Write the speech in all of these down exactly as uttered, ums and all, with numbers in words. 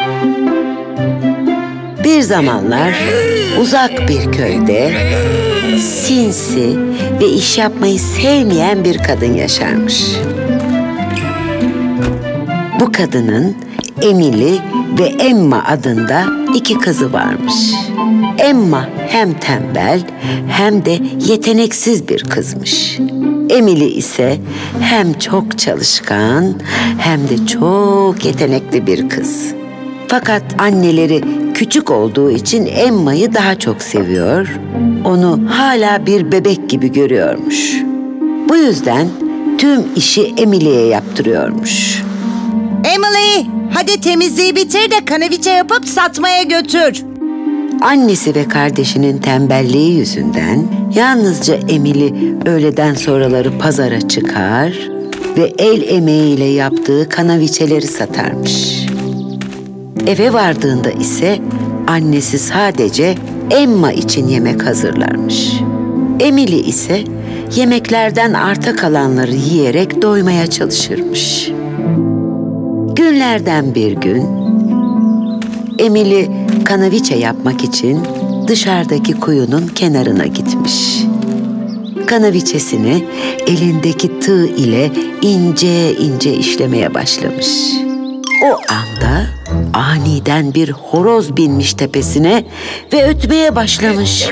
Bir zamanlar uzak bir köyde sinsi ve iş yapmayı sevmeyen bir kadın yaşarmış. Bu kadının Emily ve Emma adında iki kızı varmış. Emma hem tembel hem de yeteneksiz bir kızmış. Emily ise hem çok çalışkan hem de çok yetenekli bir kız. Fakat anneleri küçük olduğu için Emma'yı daha çok seviyor, onu hala bir bebek gibi görüyormuş. Bu yüzden tüm işi Emily'ye yaptırıyormuş. Emily, hadi temizliği bitir de kanaviçe yapıp satmaya götür. Annesi ve kardeşinin tembelliği yüzünden yalnızca Emily öğleden sonraları pazara çıkar ve el emeğiyle yaptığı kanaviçeleri satarmış. Eve vardığında ise annesi sadece Emma için yemek hazırlarmış. Emily ise yemeklerden arta kalanları yiyerek doymaya çalışırmış. Günlerden bir gün Emily kanaviçe yapmak için dışarıdaki kuyunun kenarına gitmiş. Kanaviçesini elindeki tığ ile ince ince işlemeye başlamış. O anda aniden bir horoz binmiş tepesine ve ötmeye başlamış.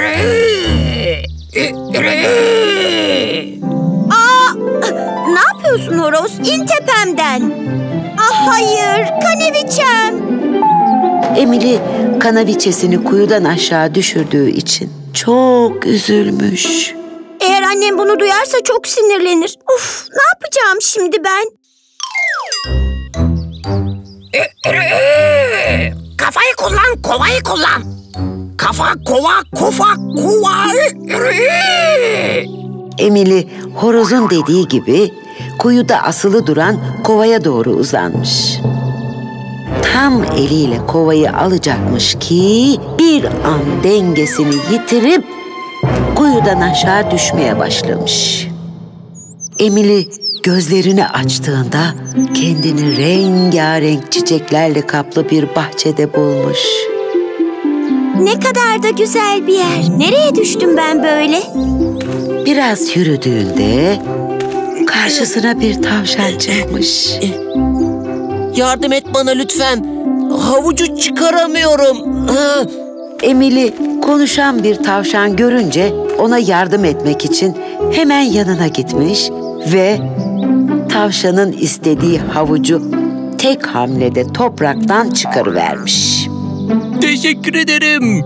Aa, ne yapıyorsun horoz? İn tepemden. Ah hayır, kanaviçem. Emily kanaviçesini kuyudan aşağı düşürdüğü için çok üzülmüş. Eğer annem bunu duyarsa çok sinirlenir. Of, ne yapacağım şimdi ben? Kafayı kullan, kovayı kullan. Kafa, kova, kufa, kuva. Emily horozun dediği gibi kuyuda asılı duran kovaya doğru uzanmış. Tam eliyle kovayı alacakmış ki bir an dengesini yitirip kuyudan aşağı düşmeye başlamış. Emily gözlerini açtığında kendini rengarenk çiçeklerle kaplı bir bahçede bulmuş. Ne kadar da güzel bir yer. Nereye düştüm ben böyle? Biraz yürüdüğünde karşısına bir tavşan çıkmış. Yardım et bana lütfen. Havucu çıkaramıyorum. Ha. Emily konuşan bir tavşan görünce ona yardım etmek için hemen yanına gitmiş ve tavşanın istediği havucu tek hamlede topraktan çıkarıvermiş. Teşekkür ederim.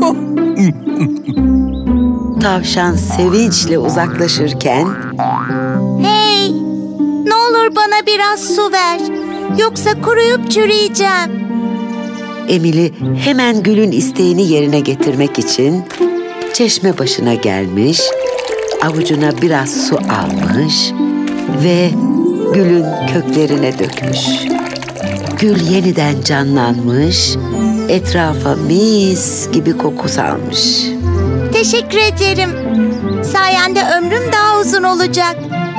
Tavşan sevinçle uzaklaşırken Hey, ne olur bana biraz su ver. Yoksa kuruyup çürüyeceğim. Emily hemen Gül'ün isteğini yerine getirmek için çeşme başına gelmiş, avucuna biraz su almış ve Gül'ün köklerine dökmüş. Gül yeniden canlanmış, etrafa mis gibi koku salmış. Teşekkür ederim. Sayende ömrüm daha uzun olacak.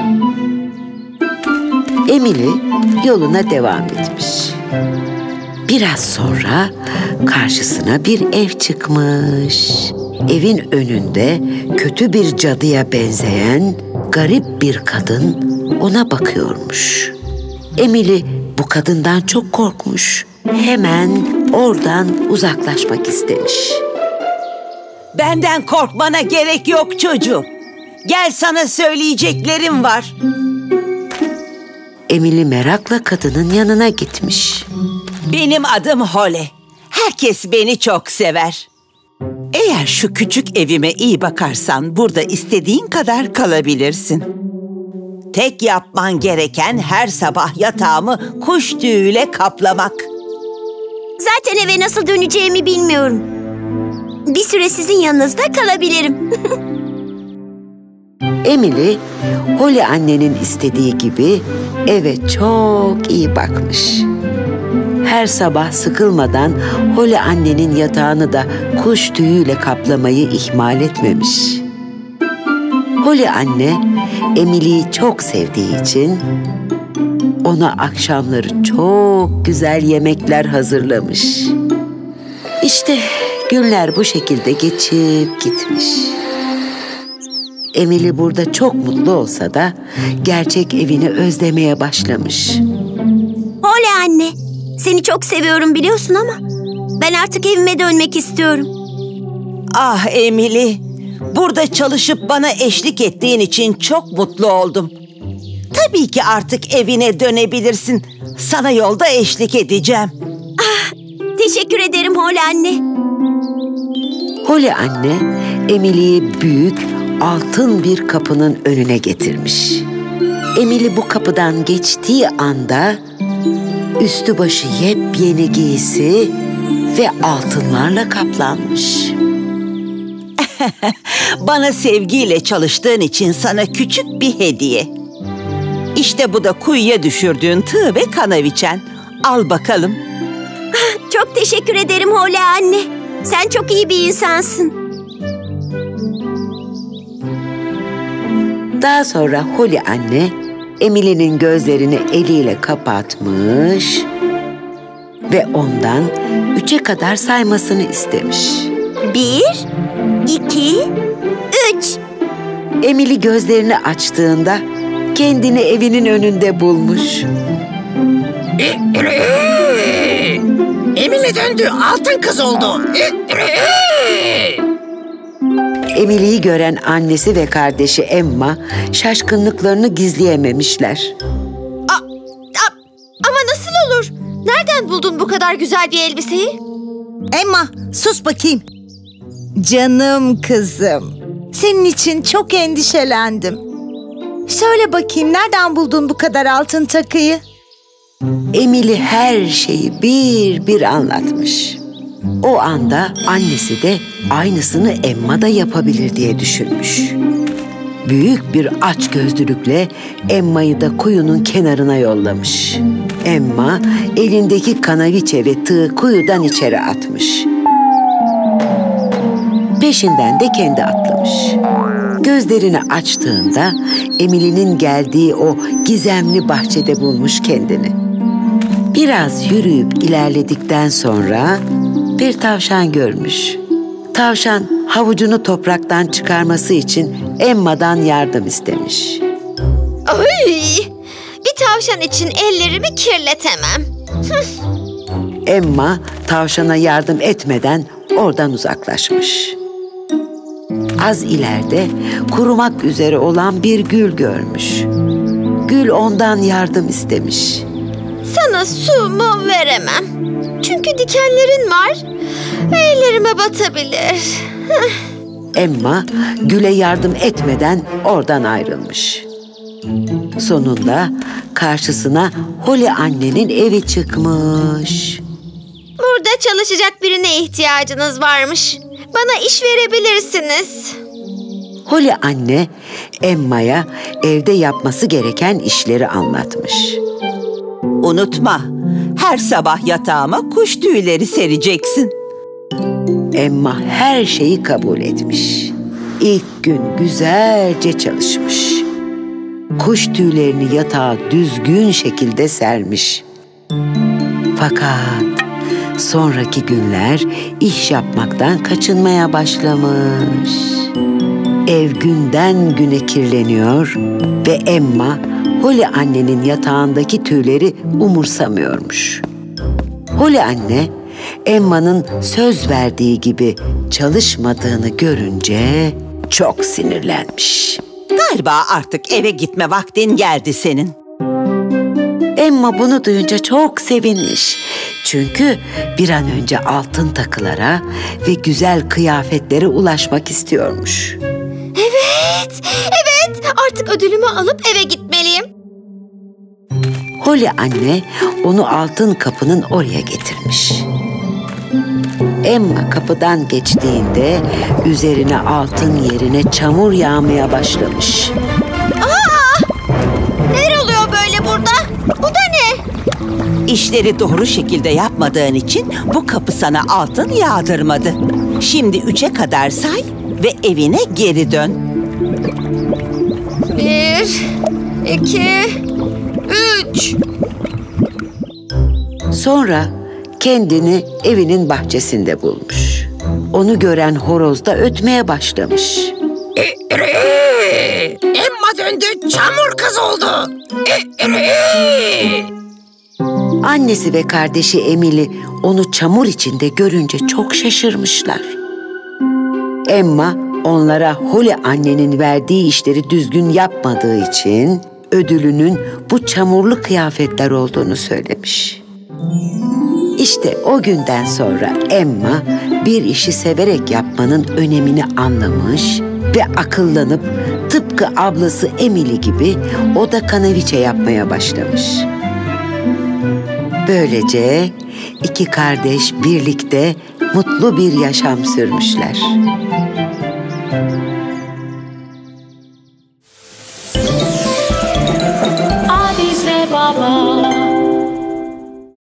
Emily yoluna devam etmiş. Biraz sonra karşısına bir ev çıkmış. Evin önünde kötü bir cadıya benzeyen garip bir kadın ona bakıyormuş. Emily bu kadından çok korkmuş. Hemen oradan uzaklaşmak istemiş. Benden korkmana gerek yok çocuğum. Gel, sana söyleyeceklerim var. Emily merakla kadının yanına gitmiş. Benim adım Holly. Herkes beni çok sever. Eğer şu küçük evime iyi bakarsan burada istediğin kadar kalabilirsin. Tek yapman gereken her sabah yatağımı kuş tüyüyle kaplamak. Zaten eve nasıl döneceğimi bilmiyorum. Bir süre sizin yanınızda kalabilirim. Emily, Holly annenin istediği gibi eve çok iyi bakmış. Her sabah sıkılmadan Holly annenin yatağını da kuş tüyüyle kaplamayı ihmal etmemiş. Holly anne, Emily'yi çok sevdiği için ona akşamları çok güzel yemekler hazırlamış. İşte günler bu şekilde geçip gitmiş. Emily burada çok mutlu olsa da gerçek evini özlemeye başlamış. Holly anne, seni çok seviyorum biliyorsun ama ben artık evime dönmek istiyorum. Ah Emily, burada çalışıp bana eşlik ettiğin için çok mutlu oldum. Tabii ki artık evine dönebilirsin. Sana yolda eşlik edeceğim. Ah, teşekkür ederim Holly anne. Holly anne, Emily'yi büyük, altın bir kapının önüne getirmiş. Emily bu kapıdan geçtiği anda üstü başı yepyeni giysi ve altınlarla kaplanmış. Bana sevgiyle çalıştığın için sana küçük bir hediye. İşte bu da kuyuya düşürdüğün tığ ve kanaviçen. Al bakalım. Çok teşekkür ederim Holly anne. Sen çok iyi bir insansın. Daha sonra Holly anne, Emily'nin gözlerini eliyle kapatmış ve ondan üçe kadar saymasını istemiş. Bir, iki, üç. Emily gözlerini açtığında kendini evinin önünde bulmuş. Emily döndü, altın kız oldu. Emily'yi gören annesi ve kardeşi Emma şaşkınlıklarını gizleyememişler. A, a, ama nasıl olur? Nereden buldun bu kadar güzel bir elbiseyi? Emma, sus bakayım. Canım kızım, senin için çok endişelendim. Söyle bakayım, nereden buldun bu kadar altın takıyı? Emily her şeyi bir bir anlatmış. O anda annesi de aynısını Emma da yapabilir diye düşünmüş. Büyük bir açgözlülükle Emma'yı da kuyunun kenarına yollamış. Emma elindeki kanaviçe ve tığı kuyudan içeri atmış. Peşinden de kendi atlamış. Gözlerini açtığında Emily'nin geldiği o gizemli bahçede bulmuş kendini. Biraz yürüyüp ilerledikten sonra bir tavşan görmüş. Tavşan havucunu topraktan çıkarması için Emma'dan yardım istemiş. Ay, bir tavşan için ellerimi kirletemem. Emma tavşana yardım etmeden oradan uzaklaşmış. Az ileride kurumak üzere olan bir gül görmüş. Gül ondan yardım istemiş. Sana su mu veremem. Çünkü dikenlerin var. Ellerime batabilir. Emma Gül'e yardım etmeden oradan ayrılmış. Sonunda karşısına Holly annenin evi çıkmış. Burada çalışacak birine ihtiyacınız varmış. Bana iş verebilirsiniz. Holly anne Emma'ya evde yapması gereken işleri anlatmış. Unutma, her sabah yatağıma kuş tüyleri sereceksin. Emma her şeyi kabul etmiş. İlk gün güzelce çalışmış. Kuş tüylerini yatağa düzgün şekilde sermiş. Fakat sonraki günler iş yapmaktan kaçınmaya başlamış. Ev günden güne kirleniyor ve Emma Holly annenin yatağındaki tüyleri umursamıyormuş. Holly anne Emma'nın söz verdiği gibi çalışmadığını görünce çok sinirlenmiş. Galiba artık eve gitme vaktin geldi senin. Emma bunu duyunca çok sevinmiş. Çünkü bir an önce altın takılara ve güzel kıyafetlere ulaşmak istiyormuş. Evet, evet. Artık ödülümü alıp eve gitmeliyim. Holly anne onu altın kapının oraya getirmiş. Emma kapıdan geçtiğinde üzerine altın yerine çamur yağmaya başlamış. Aa! Neler oluyor böyle burada? Bu da ne? İşleri doğru şekilde yapmadığın için bu kapı sana altın yağdırmadı. Şimdi üçe kadar say ve evine geri dön. Bir, iki, üç. Sonra kendini evinin bahçesinde bulmuş. Onu gören horoz da ötmeye başlamış. Emma döndü, çamur kız oldu. Annesi ve kardeşi Emily onu çamur içinde görünce çok şaşırmışlar. Emma onlara Holly annenin verdiği işleri düzgün yapmadığı için ödülünün bu çamurlu kıyafetler olduğunu söylemiş. İşte o günden sonra Emma bir işi severek yapmanın önemini anlamış ve akıllanıp tıpkı ablası Emily gibi o da kanaviçe yapmaya başlamış. Böylece iki kardeş birlikte mutlu bir yaşam sürmüşler. Adis ve Baba